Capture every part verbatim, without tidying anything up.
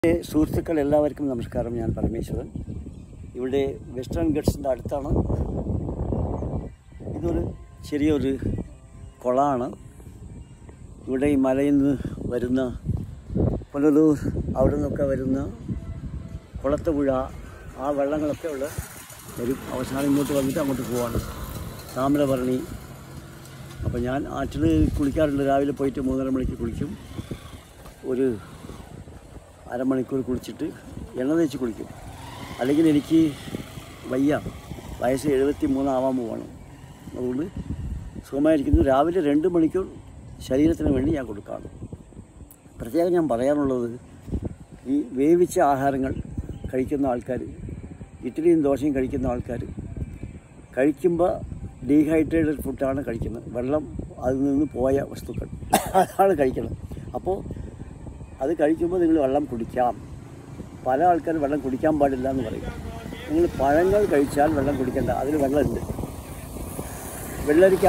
സുഹൃത്തുക്കൾ എല്ലാവർക്കും നമസ്കാരം. ഞാൻ പരമേശ്വരൻ. ഇവിടെ വെസ്റ്റേൺ ഗട്ട്സിൻ്റെ അടുത്താണ്. ഇതൊരു ചെറിയൊരു കുളമാണ്. ഇവിടെ ഈ മലയിൽ നിന്ന് വരുന്ന പുനലൂർ അവിടെ നിന്നൊക്കെ വരുന്ന കുളത്തുപുഴ ആ വെള്ളങ്ങളൊക്കെ ഉള്ള വരും. അവസാനം ഇങ്ങോട്ട് വന്നിട്ട് അങ്ങോട്ട് പോവാണ്, താമ്രഭരണി. അപ്പോൾ ഞാൻ ആറ്റിൽ കുളിക്കാറുണ്ട്. രാവിലെ പോയിട്ട് മൂന്നര മണിക്ക് കുളിക്കും. ഒരു അരമണിക്കൂർ കുളിച്ചിട്ട് എണ്ണ തേച്ച് കുളിക്കും. അല്ലെങ്കിൽ എനിക്ക് വയ്യ, വയസ്സ് എഴുപത്തി മൂന്നാവാൻ പോവാണ്. അതുകൊണ്ട് സുഖമായിരിക്കുന്നു. രാവിലെ രണ്ട് മണിക്കൂർ ശരീരത്തിന് വേണ്ടി ഞാൻ കൊടുക്കുകയാണ്. പ്രത്യേകം ഞാൻ പറയാനുള്ളത്, ഈ വേവിച്ച ആഹാരങ്ങൾ കഴിക്കുന്ന ആൾക്കാർ, ഇഡ്ഡലിയും ദോശയും കഴിക്കുന്ന ആൾക്കാർ കഴിക്കുമ്പോൾ ഡീഹൈഡ്രേറ്റഡ് ഫുഡാണ് കഴിക്കുന്നത്. വെള്ളം അതിൽ നിന്ന് പോയ വസ്തുക്കൾ അതാണ് കഴിക്കുന്നത്. അപ്പോൾ അത് കഴിക്കുമ്പോൾ നിങ്ങൾ വെള്ളം കുടിക്കാം. പല ആൾക്കാർ വെള്ളം കുടിക്കാൻ പാടില്ല എന്ന് പറയും. നിങ്ങൾ പഴങ്ങൾ കഴിച്ചാൽ വെള്ളം കുടിക്കേണ്ട, അതിൽ വെള്ളമുണ്ട്. വെള്ളരിക്ക,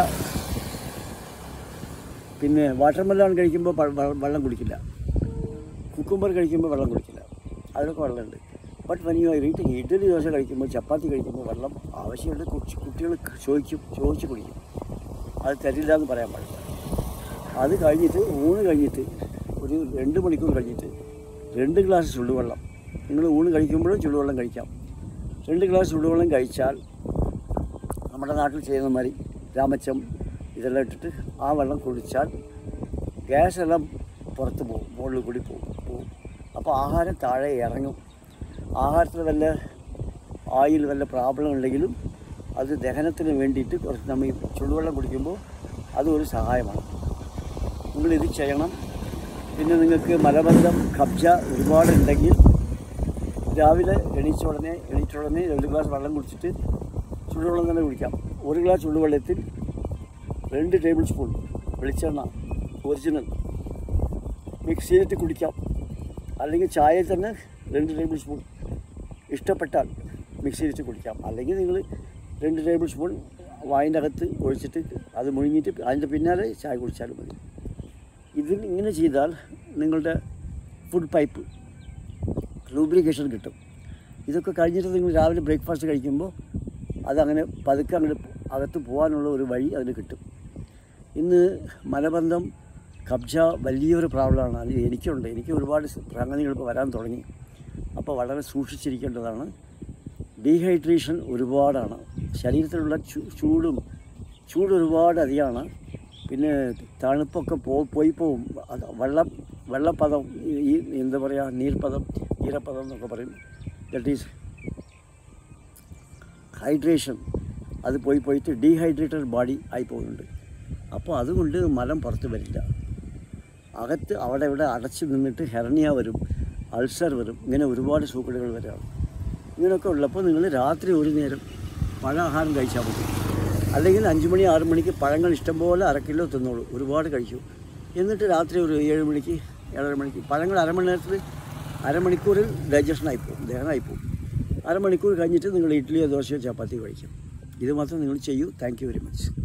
പിന്നെ വാട്ടർമെലൺ കഴിക്കുമ്പോൾ വെള്ളം കുടിക്കില്ല. കുക്കുംബർ കഴിക്കുമ്പോൾ വെള്ളം കുടിക്കില്ല, അതിലൊക്കെ വെള്ളമുണ്ട്. But when you are eating, idli dosa കഴിക്കുമ്പോൾ, ചപ്പാത്തി കഴിക്കുമ്പോൾ വെള്ളം ആവശ്യമുണ്ട്. കുട്ടികൾ ചോദിക്കും, ചോദിച്ച് കുടിക്കും. അത് തരില്ല എന്ന് പറയാൻ പാടില്ല. അത് കഴിഞ്ഞിട്ട് ഊണ് കഴിഞ്ഞിട്ട് ഒരു രണ്ട് മണിക്കൂർ കഴിഞ്ഞിട്ട് രണ്ട് ഗ്ലാസ് ചുടുവെള്ളം, നിങ്ങൾ ഊണ് കഴിക്കുമ്പോഴും ചുടുവെള്ളം കഴിക്കാം. രണ്ട് ഗ്ലാസ് ചുടുവെള്ളം കഴിച്ചാൽ നമ്മുടെ നാട്ടിൽ ചെയ്യുന്ന മാതിരി രാമച്ചം ഇതെല്ലാം ഇട്ടിട്ട് ആ വെള്ളം കുടിച്ചാൽ ഗ്യാസ് എല്ലാം പുറത്ത് പോകും, മുകളിൽ കൂടി പോകും പോകും അപ്പോൾ ആഹാരം താഴെ ഇറങ്ങും. ആഹാരത്തിൽ വല്ല ആയിൽ വല്ല പ്രോബ്ലം ഉണ്ടെങ്കിലും അത് ദഹനത്തിന് വേണ്ടിയിട്ട് കുറച്ച് നമ്മൾ ഈ ചുടുവെള്ളം കുടിക്കുമ്പോൾ അതൊരു സഹായമാണ്. നിങ്ങളിത് ചെയ്യണം. പിന്നെ നിങ്ങൾക്ക് മലബന്ധം, കബ്ജ ഒരുപാടുണ്ടെങ്കിൽ രാവിലെ എണീച്ച ഉടനെ എണീറ്റ ഉടനെ രണ്ട് ഗ്ലാസ് വെള്ളം കുടിച്ചിട്ട് ചുടുവെള്ളം തന്നെ കുടിക്കാം. ഒരു ഗ്ലാസ് ചുടുവെള്ളത്തിൽ രണ്ട് ടേബിൾ സ്പൂൺ വെളിച്ചെണ്ണ ഒറിജിനൽ മിക്സ് ചെയ്തിട്ട് കുടിക്കാം. അല്ലെങ്കിൽ ചായയിൽ തന്നെ രണ്ട് ടേബിൾ സ്പൂൺ ഇഷ്ടപ്പെട്ടാൽ മിക്സ് ചെയ്തിട്ട് കുടിക്കാം. അല്ലെങ്കിൽ നിങ്ങൾ രണ്ട് ടേബിൾ സ്പൂൺ വായിൻ്റെ അകത്ത് ഒഴിച്ചിട്ട് അത് മുഴുങ്ങിയിട്ട് അതിൻ്റെ പിന്നാലെ ചായ കുടിച്ചാലും മതി. ഇതിൽ ഇങ്ങനെ ചെയ്താൽ നിങ്ങളുടെ ഫുഡ് പൈപ്പ് ലൂബ്രിക്കേഷൻ കിട്ടും. ഇതൊക്കെ കഴിഞ്ഞിട്ട് നിങ്ങൾ രാവിലെ ബ്രേക്ക്ഫാസ്റ്റ് കഴിക്കുമ്പോൾ അതങ്ങനെ പതുക്കെ അങ്ങോട്ട് അകത്ത് പോകാനുള്ള ഒരു വഴി അതിന് കിട്ടും. ഇന്ന് മലബന്ധം, കബ്ജ വലിയൊരു പ്രോബ്ലമാണ്. അത് എനിക്കുണ്ട്. എനിക്ക് ഒരുപാട് സംഗതികൾ ഇപ്പോൾ വരാൻ തുടങ്ങി. അപ്പോൾ വളരെ സൂക്ഷിച്ചിരിക്കേണ്ടതാണ്. ഡീഹൈഡ്രേഷൻ ഒരുപാടാണ്. ശരീരത്തിലുള്ള ചൂടും ചൂട് ഒരുപാട് അധികമാണ്. പിന്നെ തണുപ്പൊക്കെ പോ പോയി പോവും. വെള്ളം വെള്ളപ്പദം, ഈ എന്താ പറയുക, നീർപ്പദം, ഈരപ്പദം എന്നൊക്കെ പറയും. That is hydration. അത് പോയി പോയിട്ട് ഡീഹൈഡ്രേറ്റഡ് ബോഡി ആയി പോകുന്നുണ്ട്. അപ്പോൾ അതുകൊണ്ട് മലം പുറത്ത് വരില്ല. അകത്ത് അവിടെ ഇവിടെ അടച്ച് നിന്നിട്ട് ഹെർണിയ വരും, അൾസർ വരും, ഇങ്ങനെ ഒരുപാട് സൂക്കേടുകൾ വരാം. ഇങ്ങനെയൊക്കെ ഉള്ളപ്പോൾ നിങ്ങൾ രാത്രി ഒരു നേരം പഴാഹാരം കഴിച്ചാൽ മതി. അല്ലെങ്കിൽ അഞ്ച് മണി ആറ് മണിക്ക് പഴങ്ങൾ ഇഷ്ടംപോലെ അര കിലോ തിന്നോളൂ, ഒരുപാട് കഴിച്ചു. എന്നിട്ട് രാത്രി ഒരു ഏഴ് മണിക്ക് ഏഴര മണിക്ക് പഴങ്ങൾ അരമണി നേരത്തിൽ അരമണിക്കൂറിൽ ഡൈജഷനായിപ്പോവും, ദഹനമായിപ്പോവും. അരമണിക്കൂർ കഴിഞ്ഞിട്ട് നിങ്ങൾ ഇഡ്ഡലിയോ ദോശയോ ചപ്പാത്തിയോ കഴിക്കും. ഇത് മാത്രം നിങ്ങൾ ചെയ്യൂ. Thank you very much.